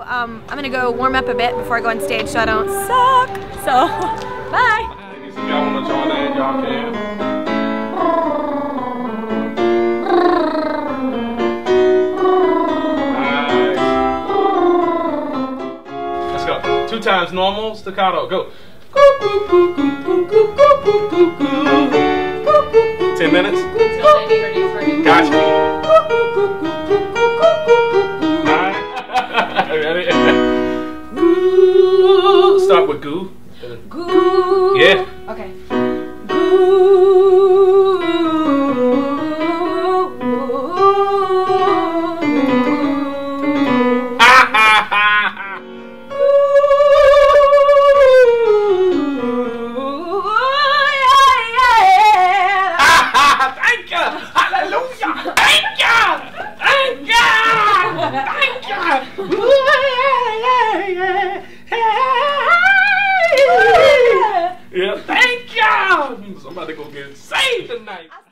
I'm gonna go warm up a bit before I go on stage so I don't suck. So, bye. If y'all wanna join in, y'all can. Nice. Let's go. 2 times normal, staccato, go. 10 minutes? Gotcha. Ready? Start with goo. Goo. Yeah. Okay. Yeah, thank you! Somebody gonna get saved tonight.